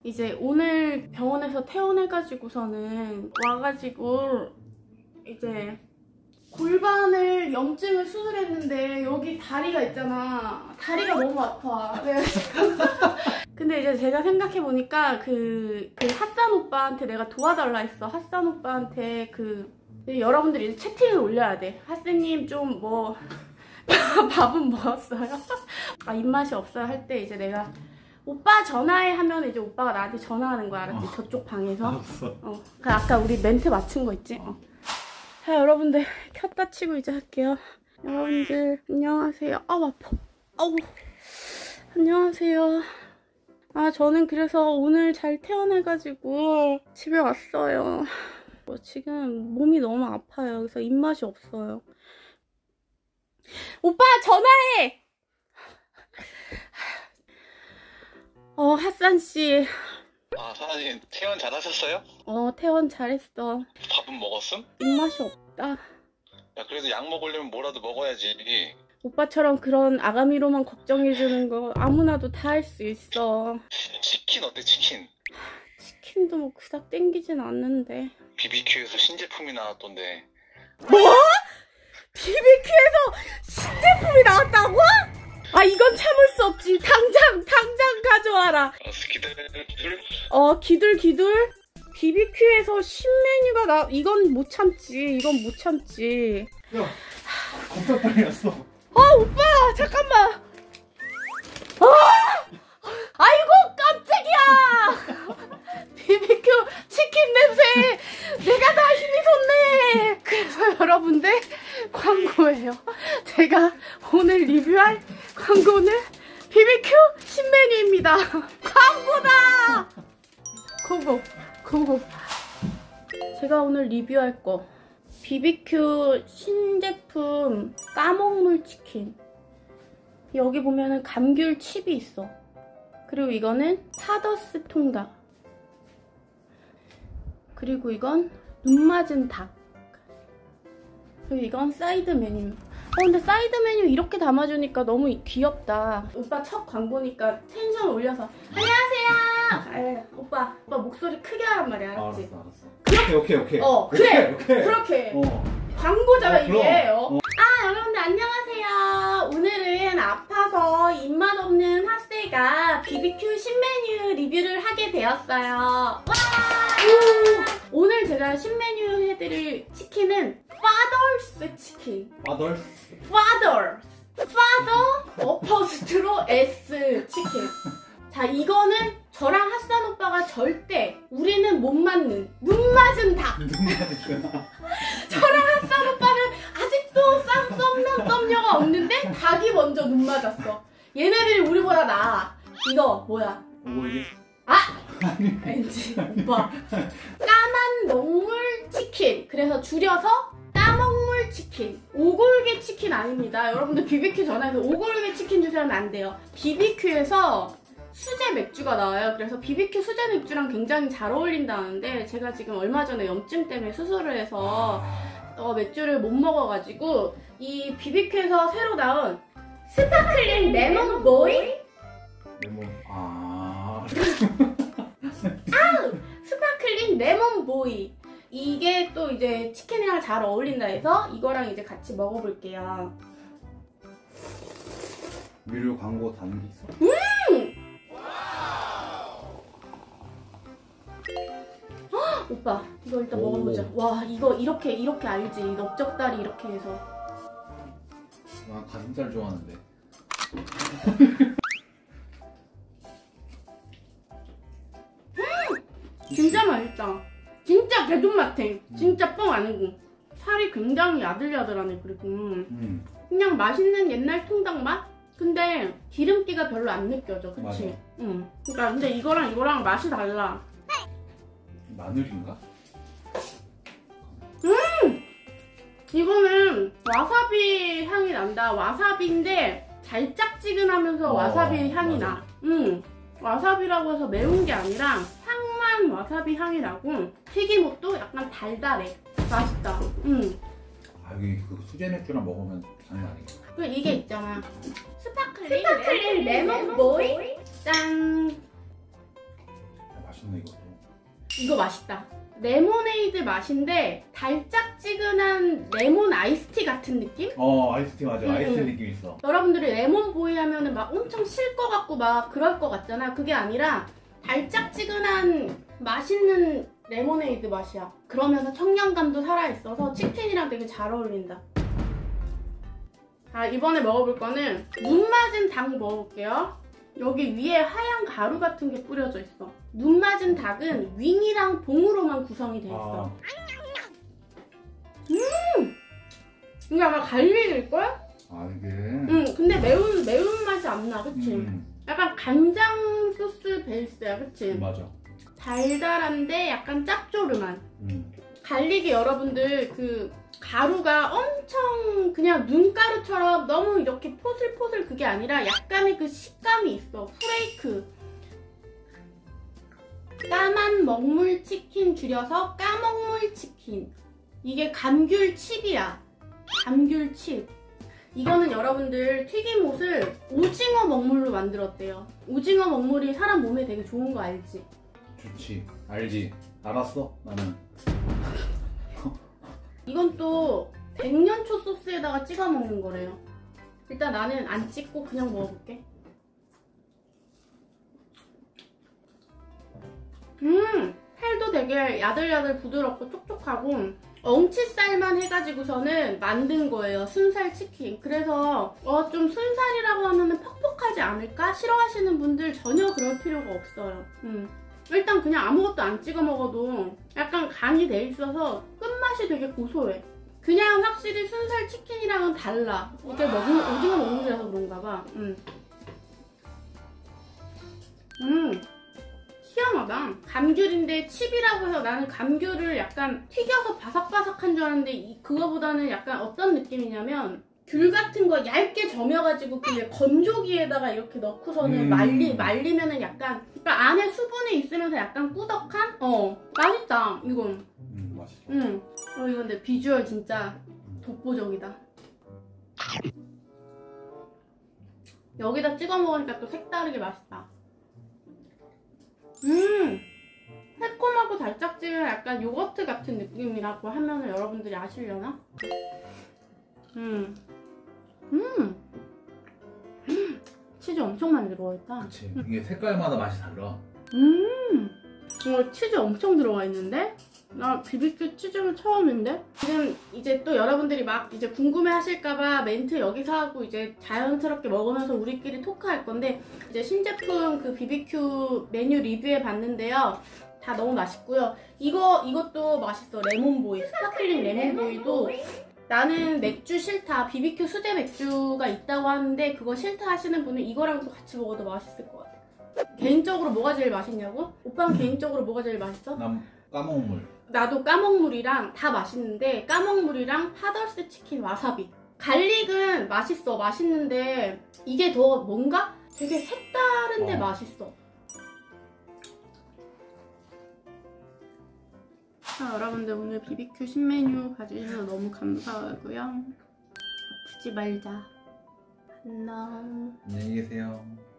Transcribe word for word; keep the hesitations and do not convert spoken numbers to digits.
이제 오늘 병원에서 퇴원해가지고서는 와가지고 이제 골반을 염증을 수술했는데 여기 다리가 있잖아. 다리가 너무 아파. 근데 이제 제가 생각해보니까 그, 그 핫산 오빠한테 내가 도와달라 했어. 핫산 오빠한테 그 여러분들이 이제 채팅을 올려야 돼. 핫쌤님 좀 뭐 밥은 먹었어요? 아 입맛이 없어요 할 때 이제 내가 오빠 전화해 하면 이제 오빠가 나한테 전화하는 거야. 알았지? 어. 저쪽 방에서. 알았어. 어. 그 아까 우리 멘트 맞춘 거 있지? 어. 자 여러분들 켰다 치고 이제 할게요. 여러분들 안녕하세요. 아우 아파. 아우. 안녕하세요. 아 저는 그래서 오늘 잘 퇴원해가지고 집에 왔어요. 뭐 지금 몸이 너무 아파요. 그래서 입맛이 없어요. 오빠 전화해! 어 핫산씨. 아 사장님 퇴원 잘하셨어요? 어 퇴원 잘했어. 밥은 먹었음? 입맛이 없다. 야 그래도 약 먹으려면 뭐라도 먹어야지. 오빠처럼 그런 아가미로만 걱정해주는 거 아무나도 다 할 수 있어. 치킨 어때 치킨? 치킨도 뭐 그닥 땡기진 않는데. 비비큐에서 신제품이 나왔던데. 뭐? 비비큐에서 신제품이 나왔다고? 아 이건 참을 수 없지. 당장 당장 가져와라. 어, 기다려. 어 기둘 기둘. 비비큐에서 신메뉴가 나 이건 못 참지. 이건 못 참지. 야 겁나 빨리 왔어. 아 오빠 잠깐만. 아 아이고 깜짝이야. 비비큐 치킨 냄새 내가 다 힘이 솟네. 그래서 여러분들 광고예요. 제가 오늘 리뷰할 광고는 비비큐 신메뉴입니다. 광고다. 고고 고고. 제가 오늘 리뷰할 거 비비큐 신제품 까먹물 치킨. 여기 보면은 감귤 칩이 있어. 그리고 이거는 파더스 통닭. 그리고 이건 눈 맞은 닭. 그리고 이건 사이드 메뉴. 어 근데 사이드 메뉴 이렇게 담아주니까 너무 귀엽다. 오빠 첫 광고니까 텐션 올려서 안녕하세요. 아유, 오빠 오빠 목소리 크게 하란 말이야. 알았지? 알았어 알았어. 오케이 오케이 오케이. 어 오케이, 그래 오케이. 그렇게. 어. 광고잖아 어, 이게. 어. 어. 아 여러분들 안녕하세요. 오늘은 아파서 입맛 없는 핫세가 비비큐 신메뉴 리뷰를 하게 되었어요. 와! 오늘 제가 신메뉴 해드릴 치킨은 Father's 치킨. 아덜. Father. Father 어퍼스트로 S 치킨. 자 이거는 저랑 핫산 오빠가 절대 우리는 못 맞는 눈 맞은 닭. 눈 맞았구나. 저랑 핫산 오빠는 아직도 쌈 썸녀가 없는데 닭이 먼저 눈 맞았어. 얘네들이 우리보다 나아. 이거 뭐야? 오골계? 아! 왠지 오빠 까만 먹물 치킨. 그래서 줄여서 까먹물 치킨. 오골계 치킨 아닙니다. 여러분들 비비큐 전화해서 오골계 치킨 주세요 하면 안 돼요. 비비큐에서 수제 맥주가 나와요. 그래서 비비큐 수제 맥주랑 굉장히 잘 어울린다는데 제가 지금 얼마 전에 염증 때문에 수술을 해서 어, 맥주를 못 먹어가지고 이 비비큐에서 새로 나온 스파클링 레몬 보이? 레몬. 아. 아우! 스파클링 레몬 보이. 이게 또 이제 치킨이랑 잘 어울린다 해서 이거랑 이제 같이 먹어볼게요. 미료 광고 다는 게 있어? 음! 헉, 오빠 이거 일단 오. 먹어보자. 와 이거 이렇게 이렇게 알지? 넓적다리 이렇게 해서. 나 가슴살 좋아하는데. 진짜 맛있다. 진짜 개존맛탱. 진짜 뻥 아니고 살이 굉장히 야들야들하네. 그리고 음. 그냥 맛있는 옛날 통닭 맛? 근데 기름기가 별로 안 느껴져. 그치? 맞아. 응. 그러니까 근데 이거랑 이거랑 맛이 달라. 마늘인가? 음! 이거는 와사비 향이 난다. 와사비인데 달짝지근하면서 어, 와사비 향이 맞아. 나. 응. 와사비라고 해서 매운 게 아니라 향만 와사비 향이 나고 튀김옷도 약간 달달해. 맛있다. 응. 아 여기 그 수제 맥주랑 먹으면 장난 아니겠다. 그리고 이게 있잖아. 스파클링, 스파클링 레몬 보이. 짠. 맛있네 이것도. 이거 맛있다. 레모네이드 맛인데 달짝지근한 레몬 아이스티 같은 느낌? 어 아이스티 맞아. 응, 아이스티 응. 느낌 있어. 여러분들이 레몬보이 하면은 막 엄청 실 것 같고 막 그럴 것 같잖아. 그게 아니라 달짝지근한 맛있는 레모네이드 맛이야. 그러면서 청량감도 살아있어서 치킨이랑 되게 잘 어울린다. 자, 이번에 먹어볼 거는 눈 맞은 닭 먹어볼게요. 여기 위에 하얀 가루 같은 게 뿌려져 있어. 눈 맞은 닭은 윙이랑 봉으로만 구성이 돼 있어. 아, 음! 이게 아마 갈릭일걸? 아 이게. 응, 근데 매운, 매운 맛이 안 나, 그치? 음, 약간 간장 소스 베이스야, 그치? 맞아. 달달한데 약간 짭조름한. 음. 갈릭이 여러분들 그 가루가 엄청 그냥 눈가루처럼 너무 이렇게 포슬포슬 그게 아니라 약간의 그 식감이 있어. 프레이크. 까만 먹물 치킨 줄여서 까먹물 치킨. 이게 감귤 칩이야. 감귤 칩. 이거는 여러분들 튀김옷을 오징어 먹물로 만들었대요. 오징어 먹물이 사람 몸에 되게 좋은 거 알지? 좋지. 알지. 알았어. 나는. 이건 또 백년초 소스에다가 찍어 먹는 거래요. 일단 나는 안 찍고 그냥 먹어볼게. 음! 살도 되게 야들야들 부드럽고 촉촉하고 엉치살만 해가지고서는 만든 거예요. 순살 치킨. 그래서 어, 좀 순살이라고 하면 퍽퍽하지 않을까? 싫어하시는 분들 전혀 그럴 필요가 없어요. 음. 일단 그냥 아무것도 안 찍어 먹어도 약간 간이 돼 있어서 끝맛이 되게 고소해. 그냥 확실히 순살 치킨이랑은 달라. 이게 먹는, 오징어 먹물이라서 그런가 봐. 음. 음. 희한하다. 감귤인데 칩이라고 해서 나는 감귤을 약간 튀겨서 바삭바삭한 줄 알았는데 이, 그거보다는 약간 어떤 느낌이냐면 귤 같은 거 얇게 저며가지고 그냥 건조기에다가 이렇게 넣고서는 음. 말리, 말리면은 약간 그러니까 안에 수분이 있으면서 약간 꾸덕한? 어 맛있다 이건. 음 맛있어. 응. 어 이건 근데 비주얼 진짜 독보적이다. 여기다 찍어 먹으니까 또 색다르게 맛있다. 음! 새콤하고 달짝지근한 약간 요거트 같은 느낌이라고 하면 여러분들이 아시려나? 음. 음! 음! 치즈 엄청 많이 들어가있다. 그치. 이게 색깔마다 맛이 달라. 음! 어, 치즈 엄청 들어가 있는데? 나 비비큐 치즈는 처음인데? 지금 이제 또 여러분들이 막 이제 궁금해 하실까봐 멘트 여기서 하고 이제 자연스럽게 먹으면서 우리끼리 토크할 건데 이제 신제품 그 비비큐 메뉴 리뷰해 봤는데요. 다 너무 맛있고요. 이거, 이것도 맛있어. 레몬보이. 스파클링 레몬보이도 나는 맥주 싫다. 비비큐 수제 맥주가 있다고 하는데 그거 싫다 하시는 분은 이거랑도 같이 먹어도 맛있을 것 같아. 개인적으로 뭐가 제일 맛있냐고? 오빠는 개인적으로 뭐가 제일 맛있어? 난 까먹물. 나도 까먹물이랑 다 맛있는데 까먹물이랑 파덜스 치킨 와사비. 갈릭은 맛있어. 맛있는데 이게 더 뭔가 되게 색다른데 어. 맛있어. 자, 여러분들 오늘 비비큐 신메뉴 봐주셔서 너무 감사하고요. 아프지 말자. 안녕. 안녕히 계세요.